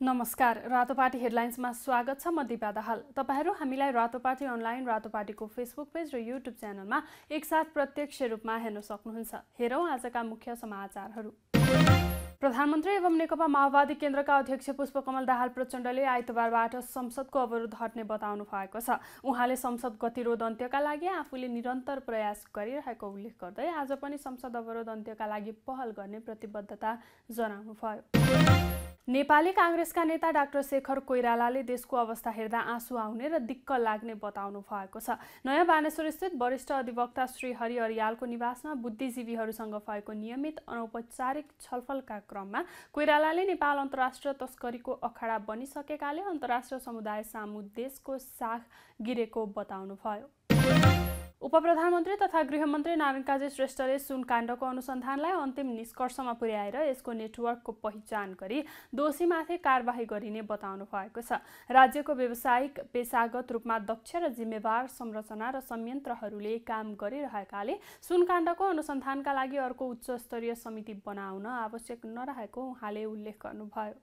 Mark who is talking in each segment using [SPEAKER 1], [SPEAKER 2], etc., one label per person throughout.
[SPEAKER 1] नमस्कार, रातोपाटी हेडलाइन्समा स्वागत छ। म दिपा दाहाल। तपाईहरु हामीलाई रातोपाटी अनलाइन, रातोपाटीको फेसबुक पेज र युट्युब च्यानलमा एकसाथ प्रत्यक्ष रूपमा हेर्न सक्नुहुन्छ। हेरौं आजका मुख्य समाचारहरू। प्रधानमन्त्री एवं नेकपा माओवादी केन्द्रका अध्यक्ष पुष्पकमल दाहाल प्रचण्डले आइतबारबाट संसदको अवरोध हट्ने बताउनु भएको छ। उहाँले संसद गतिरोध अन्त्यका लागि आफूले निरन्तर प्रयास गरिरहेको उल्लेख गर्दै आज पनि संसद अवरोध अन्त्यका लागि पहल गर्ने प्रतिबद्धता जनाउनुभयो। नेपाली कांग्रेसका नेता डाक्टर शेखर कोइरालाले देशको अवस्था हेर्दा आँसु आउने र दिक्क लाग्ने बताउनु भएको छ। नयाँ बानेश्वर स्थित वरिष्ठ अधिवक्ता श्री हरि अरियालको निवासमा बुद्धिजीवीहरूसँग भएको नियमित अनौपचारिक छलफलका क्रममा कोइरालाले नेपाल अन्तर्राष्ट्रिय तस्करीको अखाडा बनिसकेकाले अन्तर्राष्ट्रिय समुदाय सामु देशको साख गिरेको बताउनुभयो। उपप्रधानमन्त्री तथा गृहमन्त्री नारायण काजी श्रेष्ठले सुनकाण्डको अनुसन्धानलाई अन्तिम निष्कर्षमा पुर्याएर यसको नेटवर्कको पहिचान गरी दोषीमाथि कारबाही गरिने बताउनु भएको छ। राज्यको व्यावसायिक पेशागत रूपमा दक्ष र जिम्मेवार संरचना र संयन्त्रहरूले काम गरिरहेकाले सुनकाण्डको अनुसन्धानका लागि अर्को उच्च स्तरीय समिति बनाउन आवश्यक नरहेको उहाँले उल्लेख गर्नुभयो।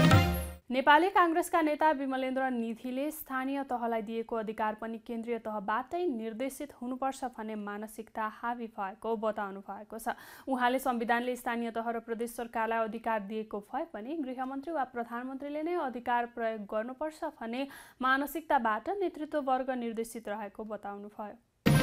[SPEAKER 1] नेपाली कांग्रेसका नेता विमलेन्द्र निधिले स्थानीय तहलाई दिएको अधिकार पनि केन्द्रीय तहबाटै निर्देशित हुनुपर्छ भन्ने मानसिकता हावी भएको बताउनु भएको छ। उहाँले संविधानले स्थानीय तह र प्रदेश सरकारलाई अधिकार दिएको भए पनि गृहमन्त्री वा प्रधानमन्त्रीले नै अधिकार प्रयोग गर्नुपर्छ भन्ने मानसिकताबाट नेतृत्ववर्ग निर्देशित रहेको बताउनुभयो।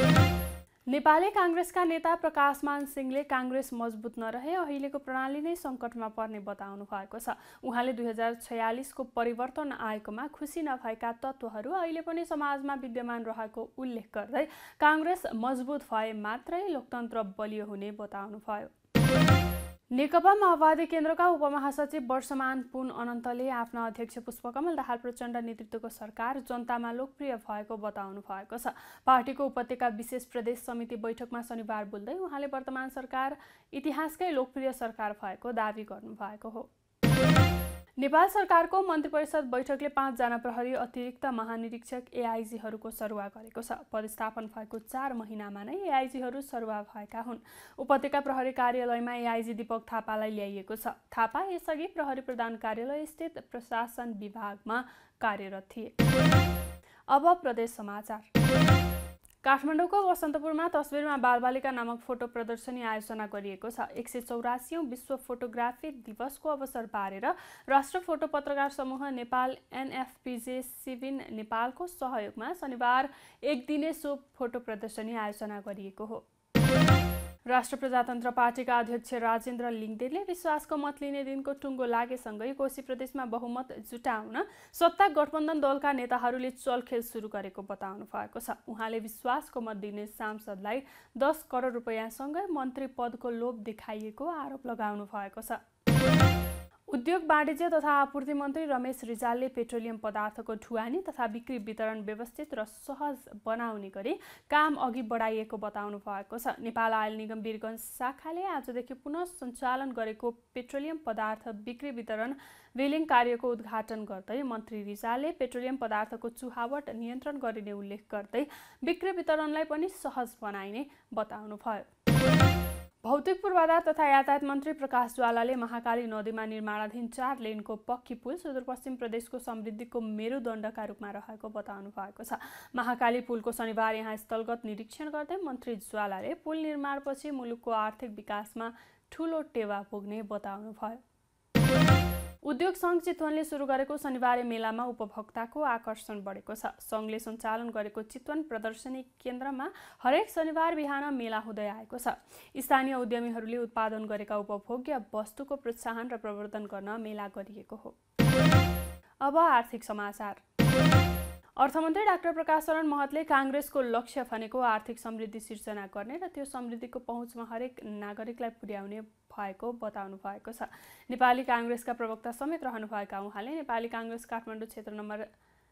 [SPEAKER 1] नेपाली कांग्रेसका नेता प्रकाशमान सिंहले कांग्रेस मजबुत नरहे अहिलेको प्रणाली नै संकटमा पर्ने बताउनु भएको छ। उहाँले 2046 को परिवर्तन आएकोमा खुसी नभएका तत्त्वहरू अहिले पनि समाजमा विद्यमान रहेको उल्लेख गर्दै कांग्रेस मजबुत भए मात्रै लोकतन्त्र बलियो हुने बताउनुभयो। नेकपा माओवादी केन्द्रका उपमहासचिव वर्षमान पुन अनन्तले आफ्ना अध्यक्ष पुष्पकमल दाहाल प्रचण्ड नेतृत्वको सरकार जनतामा लोकप्रिय भएको बताउनु भएको छ। पार्टीको उपत्यका विशेष प्रदेश समिति बैठकमा शनिबार बोल्दै उहाँले वर्तमान सरकार इतिहासकै लोकप्रिय सरकार भएको दावी गर्नुभएको हो। नेपाल सरकारको मन्त्रीपरिषद बैठकले 5 जना प्रहरी अतिरिक्त महानिरीक्षक एआइजीहरूको सरुवा गरेको छ। पदस्थापन भएको 4 महिनामा नै एआइजीहरू सरुवा भएका हुन्। उपत्यका प्रहरी कार्यालयमा एआइजी दीपक थापालाई ल्याइएको छ। थापा यसअघि प्रहरी प्रधान कार्यालय स्थित प्रशासन विभागमा कार्यरत थिए। अब प्रदेश समाचार। काठमाडौँको वसन्तपुरमा तस्बिरमा बालबालिका नामक फोटो प्रदर्शनी आयोजना गरिएको छ। 184औं विश्व फोटोग्राफी दिवसको अवसर पारेर राष्ट्र फोटो पत्रकार समूह नेपाल एनएफपीजे सिभिन नेपालको सहयोगमा शनिबार एक दिने सो फोटो प्रदर्शनी आयोजना गरिएको हो। राष्ट्र प्रजातन्त्र पार्टीका अध्यक्ष राजेन्द्र लिङदेनले विश्वासको मत लिने दिनको टुङ्गो लागेसँगै कोशी प्रदेशमा बहुमत जुटाउन सत्ता गठबन्धन दलका नेताहरूले चलखेल सुरु गरेको बताउनु भएको छ। उहाँले विश्वासको मत दिने सांसदलाई 10 करोड रुपैयाँसँगै मन्त्री पदको लोभ देखाइएको आरोप लगाउनु भएको छ। उद्योग वाणिज्य तथा आपूर्ति मन्त्री रमेश रिजालले पेट्रोलियम पदार्थको ढुवानी तथा बिक्री वितरण व्यवस्थित र सहज बनाउने गरी काम अघि बढाइएको बताउनु भएको छ। नेपाल आयल निगम वीरगञ्ज शाखाले आजदेखि पुनः सञ्चालन गरेको पेट्रोलियम पदार्थ बिक्री वितरण वेलिङ कार्यको उद्घाटन गर्दै मन्त्री रिजालले पेट्रोलियम पदार्थको चुहावट नियन्त्रण गरिने उल्लेख गर्दै बिक्री वितरणलाई पनि सहज बनाइने बताउनुभयो। भौतिक पूर्वाधार तथा यातायात मन्त्री प्रकाश ज्वालाले महाकाली नदीमा निर्माणाधीन 4 लेनको पक्की पुल सुदूरपश्चिम प्रदेशको समृद्धिको मेरुदण्डका रूपमा रहेको बताउनु भएको छ। महाकाली पुलको शनिबार यहाँ स्थलगत निरीक्षण गर्दै मन्त्री ज्वालाले पुल निर्माणपछि मुलुकको आर्थिक विकासमा ठूलो टेवा पुग्ने बताउनुभयो। उद्योग सङ्घ चितवनले सुरु गरेको शनिबारे मेलामा उपभोक्ताको आकर्षण बढेको छ। सङ्घले सञ्चालन गरेको चितवन प्रदर्शनी केन्द्रमा हरेक शनिबार बिहान मेला हुँदै आएको छ। स्थानीय उद्यमीहरूले उत्पादन गरेका उपभोग्य वस्तुको प्रोत्साहन र प्रवर्धन गर्न मेला गरिएको हो। अब आर्थिक समाचार। अर्थमन्त्री डाक्टर प्रकाश शरण महतले कांग्रेसको लक्ष्य भनेको आर्थिक समृद्धि सिर्जना गर्ने र त्यो समृद्धिको पहुँचमा हरेक नागरिकलाई पुर्याउने भएको बताउनु भएको छ। नेपाली कांग्रेसका प्रवक्ता समेत रहनुभएका उहाँले नेपाली कांग्रेस काठमाडौँ क्षेत्र नम्बर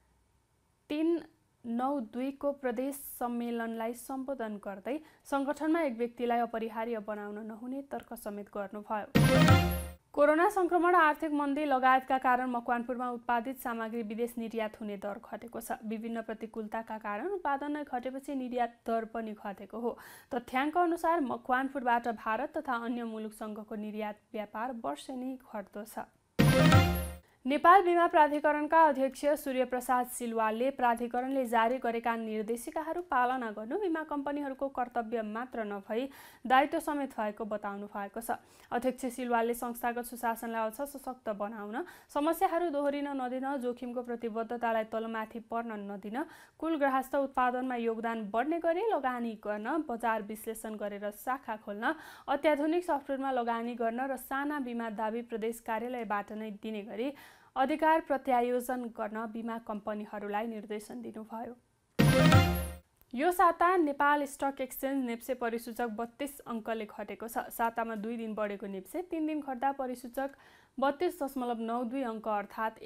[SPEAKER 1] 392 को प्रदेश सम्मेलनलाई सम्बोधन गर्दै संगठनमा एक व्यक्तिलाई अपरिहार्य बनाउन नहुने तर्क समेत गर्नुभयो। कोरोना संक्रमण, आर्थिक मन्दी लगायतका कारण मकवानपुरमा उत्पादित सामग्री विदेश निर्यात हुने दर घटेको छ। विभिन्न प्रतिकूलताका कारण उत्पादन नै घटेपछि निर्यात दर पनि घटेको हो। तथ्याङ्क अनुसार मकवानपुरबाट भारत तथा अन्य मुलुकसँगको निर्यात व्यापार वर्षेनी घट्दो छ। नेपाल बीमा प्राधिकरणका अध्यक्ष सूर्यप्रसाद सिलवालले प्राधिकरणले जारी गरेका निर्देशिकाहरू पालना गर्नु बीमा कम्पनीहरूको कर्तव्य मात्र नभई दायित्व समेत भएको बताउनु भएको छ। अध्यक्ष सिलवालले संस्थागत सुशासनलाई अझ सशक्त बनाउन, समस्याहरू दोहोरिन नदिन, जोखिमको प्रतिबद्धतालाई तलमाथि पर्न नदिन, कुल गृहस्थ उत्पादनमा योगदान बढ्ने गरी लगानी गर्न, बजार विश्लेषण गरेर शाखा खोल्न, अत्याधुनिक सफ्टवेयरमा लगानी गर्न र साना बीमा दावी प्रदेश कार्यालयबाट नै दिने गरी अधिकार प्रत्यायोजन गर्न बीमा कम्पनीहरूलाई निर्देशन दिनुभयो। यो साता नेपाल स्टक एक्सचेन्ज नेप्से परिसूचक 32 अङ्कले घटेको छ। सातामा 2 दिन बढेको नेप्से 3 दिन घट्दा परिसूचक 32.92 अङ्क अर्थात्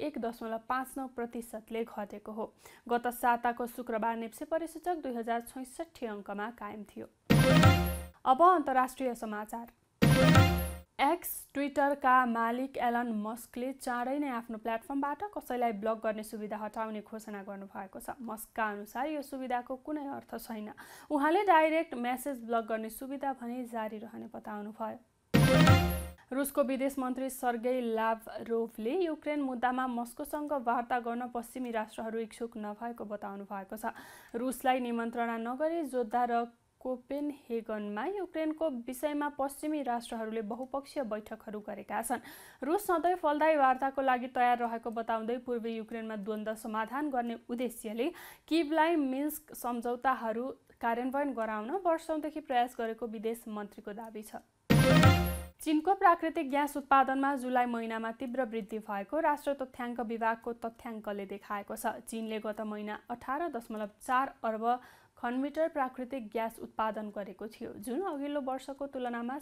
[SPEAKER 1] 1.59% घटेको हो। गत साताको शुक्रबार नेप्से परिसूचक 2066 अङ्कमा कायम थियो। अब अन्तर्राष्ट्रिय समाचार। एक्स ट्विटरका मालिक एलन मस्कले चाँडै नै आफ्नो प्लेटफर्मबाट कसैलाई ब्लक गर्ने सुविधा हटाउने घोषणा गर्नुभएको छ। मस्कका अनुसार यो सुविधाको कुनै अर्थ छैन। उहाँले डाइरेक्ट मेसेज ब्लक गर्ने सुविधा भने जारी रहने बताउनुभयो। रुसको विदेश मन्त्री सर्गेई लाभरोभले युक्रेन मुद्दामा मस्कोसँग वार्ता गर्न पश्चिमी राष्ट्रहरू इच्छुक नभएको बताउनु भएको छ। रुसलाई निमन्त्रणा नगरी जोद्धा र कोपेनहेगनमा युक्रेनको विषयमा पश्चिमी राष्ट्रहरूले बहुपक्षीय बैठकहरू गरेका छन्। रुस सधैँ फलदायी वार्ताको लागि तयार रहेको बताउँदै पूर्वी युक्रेनमा द्वन्द्व समाधान गर्ने उद्देश्यले किभलाई मिन्स्क सम्झौताहरू कार्यान्वयन गराउन वर्षौंदेखि प्रयास गरेको विदेश मन्त्रीको दाबी छ। चीनको प्राकृतिक ग्यास उत्पादनमा जुलाई महिनामा तीव्र वृद्धि भएको राष्ट्र तथ्याङ्क विभागको तथ्याङ्कले देखाएको छ। चीनले गत महिना 18.4 अर्ब घनमिटर प्राकृतिक ग्यास उत्पादन गरेको थियो, जुन अघिल्लो वर्षको तुलनामा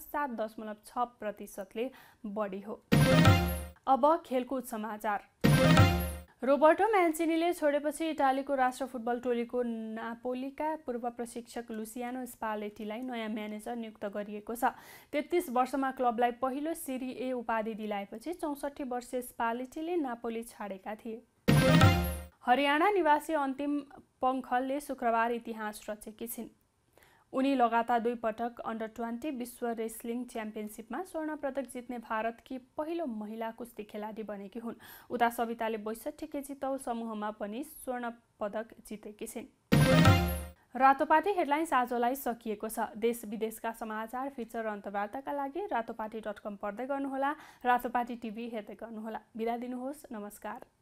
[SPEAKER 1] 7.6%ले बढी हो। अब खेलकुद समाचार। रोबर्टो म्यान्चिनीले छोडेपछि इटालीको राष्ट्र फुटबल टोलीको नापोलीका पूर्व प्रशिक्षक लुसियानो स्पालेटीलाई नयाँ म्यानेजर नियुक्त गरिएको छ। 33 वर्षमा क्लबलाई पहिलो सिरी ए उपाधि दिलाएपछि 64 वर्षीय स्पालेटीले नापोली छाडेका थिए। हरियाणा निवासी अन्तिम पङ्खलले शुक्रबार इतिहास रचेकी छिन्। उनी लगातार 2 पटक अन्डर-20 विश्व रेस्लिङ च्याम्पियनसिपमा स्वर्ण पदक जित्ने भारतकी पहिलो महिला कुस्ती खेलाडी बनेकी हुन्। उता सविताले 62 केजी तौल समूहमा पनि स्वर्ण पदक जितेकी छिन्। रातोपाटी हेडलाइन्स आजलाई सकिएको छ। देश विदेशका समाचार, फिचर र अन्तर्वार्ताका लागि रातोपाटी.com पढ्दै गर्नुहोला। रातोपाटी टिभी हेर्दै गर्नुहोला। बिदा दिनुहोस्। नमस्कार।